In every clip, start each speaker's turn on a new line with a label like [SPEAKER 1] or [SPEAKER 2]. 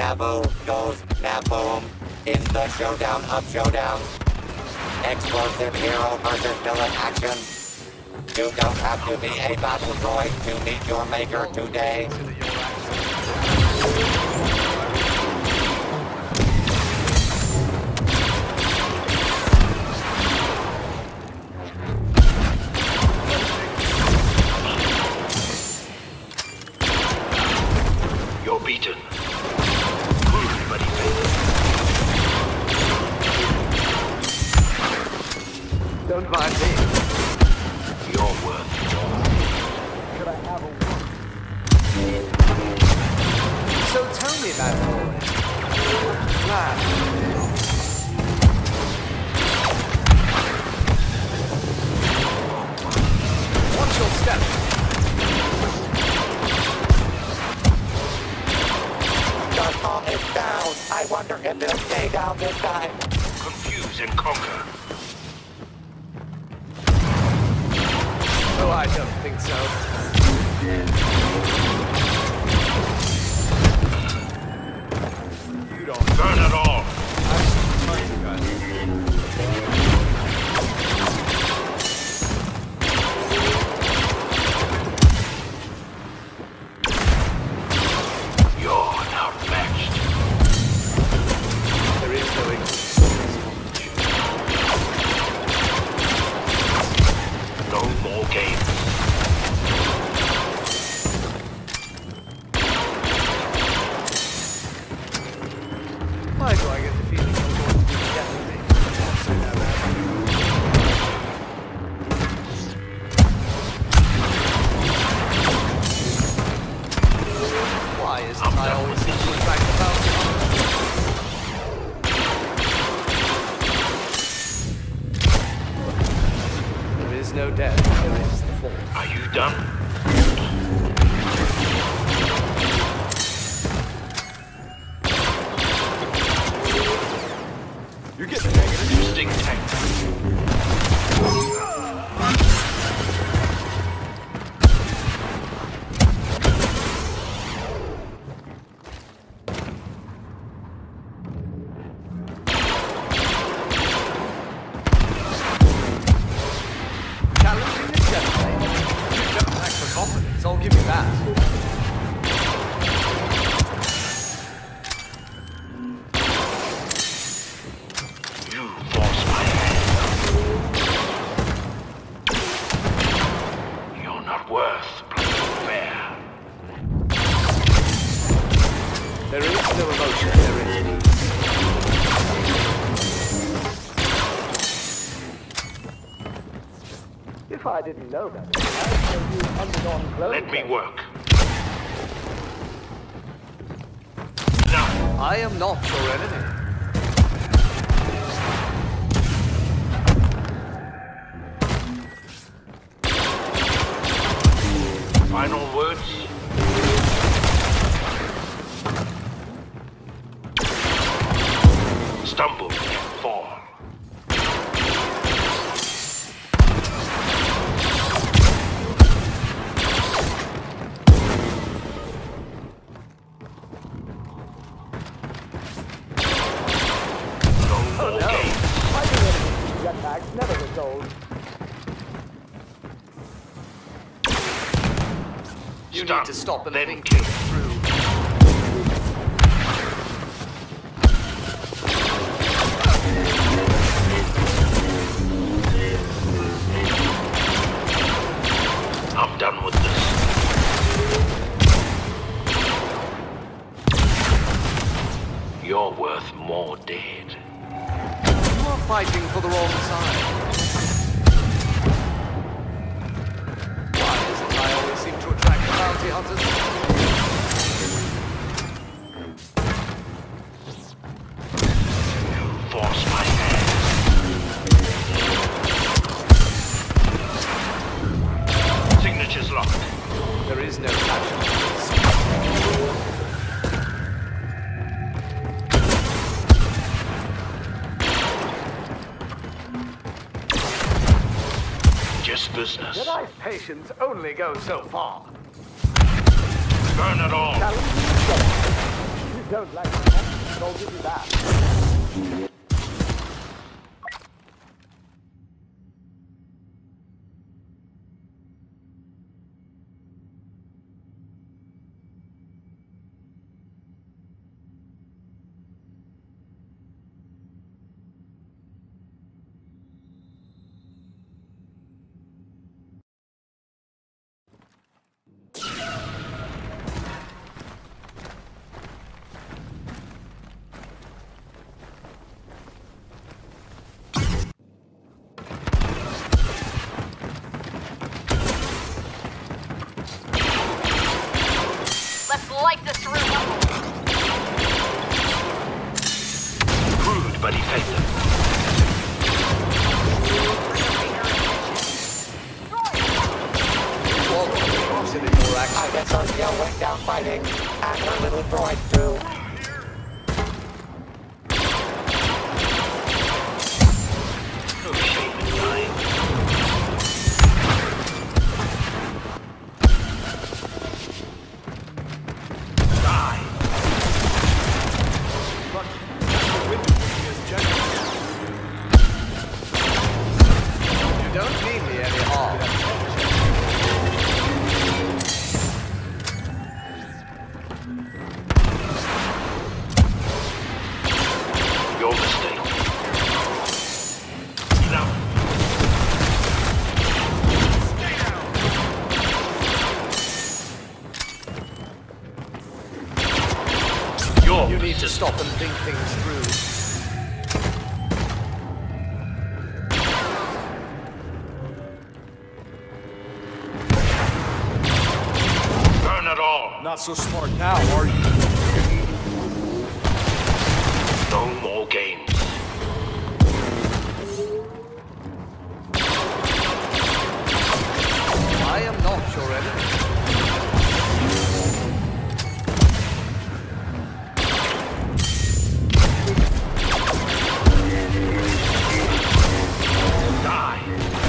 [SPEAKER 1] Naboo goes Naboom in the showdown of showdowns. Explosive hero versus villain action. You don't have to be a battle droid to meet your maker today.
[SPEAKER 2] You're beaten. Good, buddy.
[SPEAKER 3] Don't mind me.
[SPEAKER 2] You're worth more.
[SPEAKER 3] Could I have a word? So tell me about it. Plan. Watch your step.
[SPEAKER 1] The bomb is down. I wonder if they'll stay down this time.
[SPEAKER 2] Confuse and conquer.
[SPEAKER 3] Oh, I don't think so. You don't.
[SPEAKER 2] Burn it all.
[SPEAKER 3] I'm sorry, you guys.
[SPEAKER 2] You're outmatched.
[SPEAKER 3] There is no
[SPEAKER 2] No more games.
[SPEAKER 3] Why do I get the feeling you're going to be getting me? Don't say that, why is it I always seem to attract the bounty hunter? There is no death, there is the Force.
[SPEAKER 2] Are you done?
[SPEAKER 3] You get the negative.
[SPEAKER 2] Instinct tank.
[SPEAKER 3] Challenging the Jedi. You don't lack for confidence, I'll give you that.
[SPEAKER 2] You force my hand. You're not worth playing fair.
[SPEAKER 3] There is no emotion, there is peace. If I didn't know that, I'd say you've undergone clone
[SPEAKER 2] Let me
[SPEAKER 3] training.
[SPEAKER 2] work. Now,
[SPEAKER 3] I am not your enemy.
[SPEAKER 2] final words. Stumble and fall.
[SPEAKER 3] Oh no! Fighting enemies with jetpacks never gets old. You need to stop and
[SPEAKER 2] then
[SPEAKER 3] think
[SPEAKER 2] kill.
[SPEAKER 3] through.
[SPEAKER 2] I'm done with this. You're worth more dead.
[SPEAKER 3] You are fighting for the wrong side. Why is it I always seem to attract the bounty hunters?
[SPEAKER 2] You force my hand. Signature's locked.
[SPEAKER 3] There is no passion.
[SPEAKER 2] Just business.
[SPEAKER 3] Jedi's patience only goes so far.
[SPEAKER 2] Burn it all.
[SPEAKER 3] Challenge the Jedi.
[SPEAKER 4] don't like my accent, but I'll give you that.
[SPEAKER 5] Let's light this room up.
[SPEAKER 2] Crude but effective.
[SPEAKER 1] I get Sergio went down fighting, and her little droid too.
[SPEAKER 2] No shame in dying. Die.
[SPEAKER 3] You don't mean me any harm.
[SPEAKER 2] Your mistake. Enough. Stay down.
[SPEAKER 3] You need to stop and think things through.
[SPEAKER 2] Burn it all.
[SPEAKER 6] Not so smart now, are you?
[SPEAKER 2] No more games.
[SPEAKER 3] I am not your enemy.
[SPEAKER 2] Die.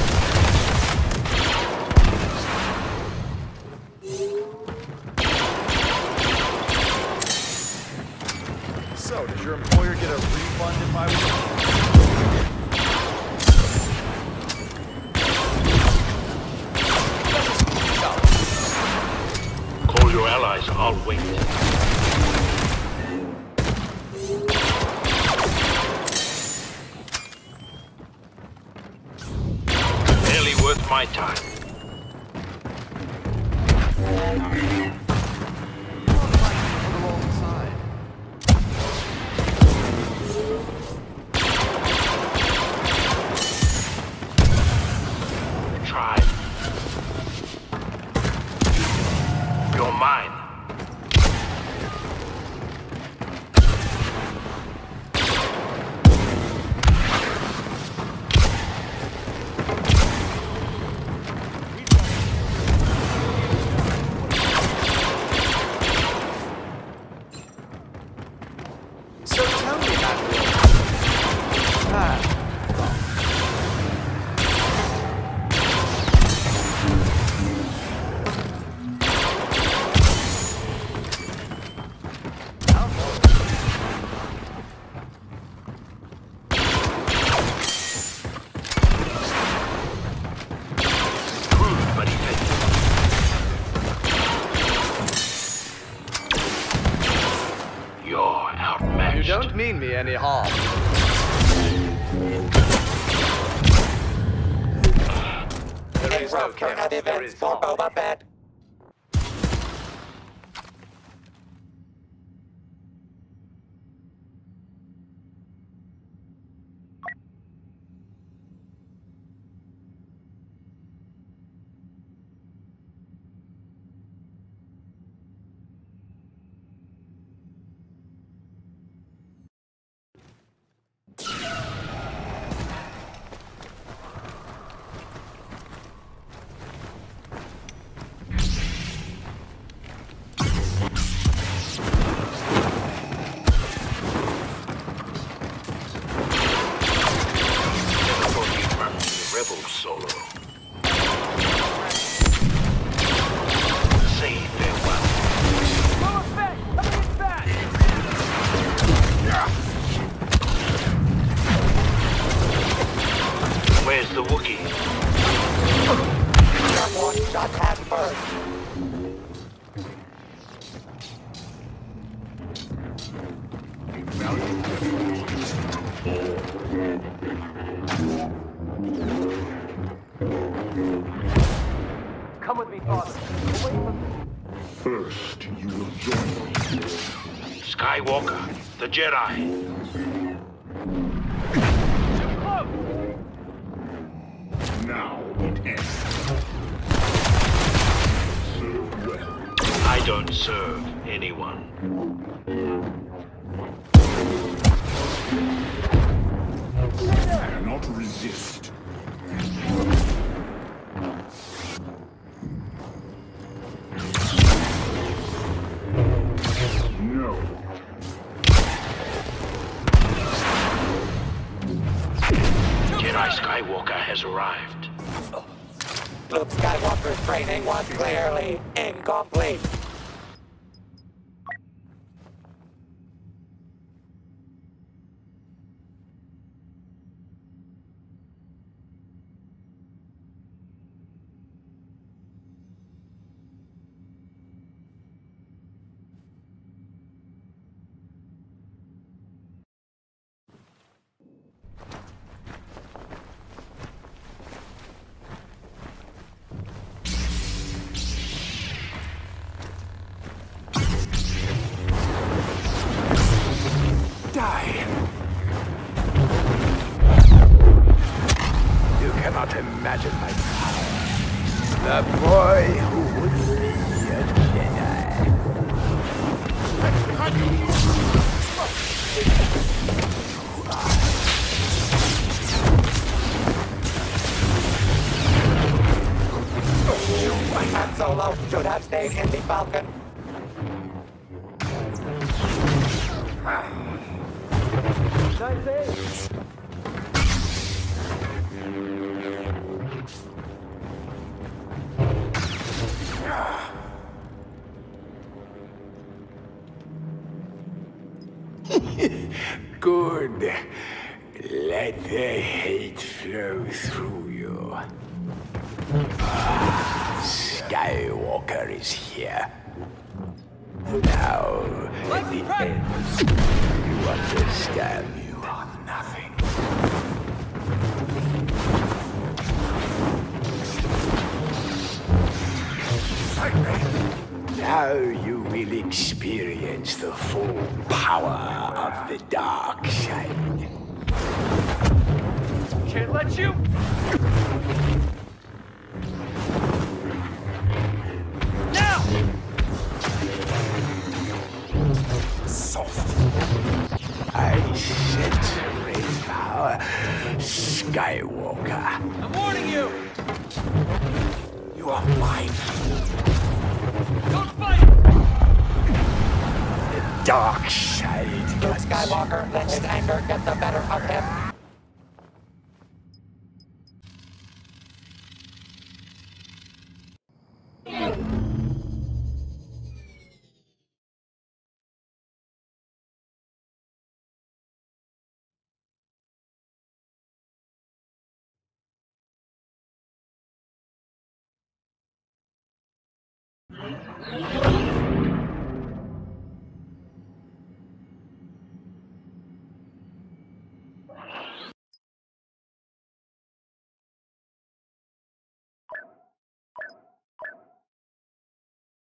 [SPEAKER 6] So, does your employer get a refund if I was...
[SPEAKER 2] Call your allies. I'll wait. Barely worth my time.
[SPEAKER 3] On the wrong side.
[SPEAKER 2] Try. You're mine.
[SPEAKER 3] So tell me that. Ah.
[SPEAKER 2] Crude but effective. You're outmatched.
[SPEAKER 3] You don't mean me any harm. There
[SPEAKER 1] A
[SPEAKER 3] is no
[SPEAKER 1] rough turn of
[SPEAKER 3] chaos. There
[SPEAKER 1] events
[SPEAKER 3] is
[SPEAKER 1] for
[SPEAKER 3] harmony.
[SPEAKER 1] Boba Fett.
[SPEAKER 2] Rebel solo. Say farewell.
[SPEAKER 4] Boba Fett, coming in fast!
[SPEAKER 2] Where's the Wookiee?
[SPEAKER 1] Someone shot head first.
[SPEAKER 4] Come with me, father. Away from me.
[SPEAKER 7] First, you will join me.
[SPEAKER 2] Skywalker, the Jedi.
[SPEAKER 7] Now it ends. Serve well.
[SPEAKER 2] I don't serve anyone.
[SPEAKER 7] Cannot resist. No.
[SPEAKER 2] Jedi Skywalker has arrived.
[SPEAKER 1] Luke Skywalker's training was clearly incomplete.
[SPEAKER 8] You cannot imagine my power. The boy who would be a Jedi.
[SPEAKER 1] Han Solo should have stayed in the Falcon.
[SPEAKER 4] Nice aim.
[SPEAKER 8] Good. Let the hate flow through you. Skywalker is here. Now, at the end, you understand nothing. Now you will experience the full power of the dark side.
[SPEAKER 4] Can't let you. Now.
[SPEAKER 8] Soft. I sense great power, Skywalker.
[SPEAKER 4] I'm warning you.
[SPEAKER 8] You are mine.
[SPEAKER 4] Don't fight.
[SPEAKER 8] The dark side.
[SPEAKER 1] Luke Skywalker let his anger get the better of him.